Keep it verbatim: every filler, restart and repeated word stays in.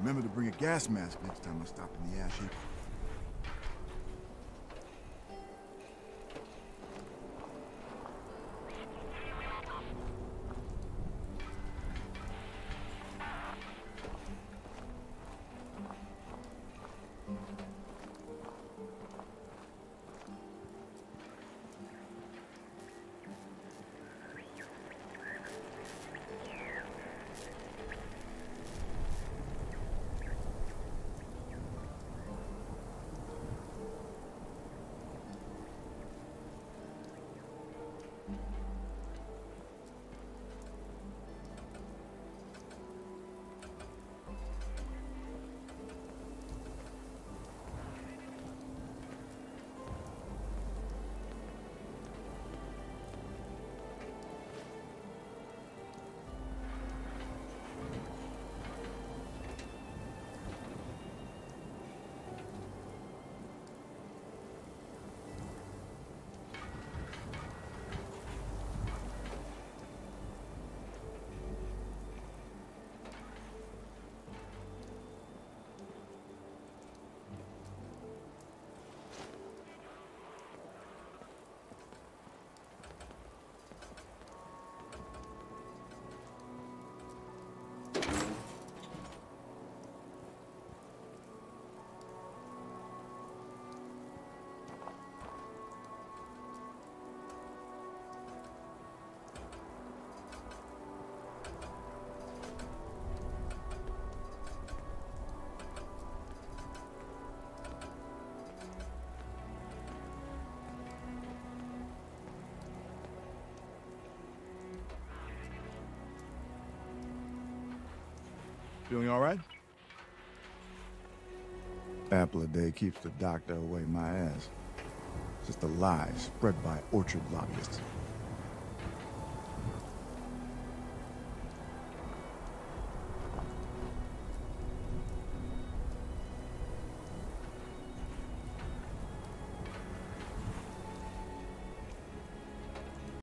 remember to bring a gas mask next time I stop in the ash heap. Feeling all right? Apple a day keeps the doctor away my ass. Just a lie spread by orchard lobbyists.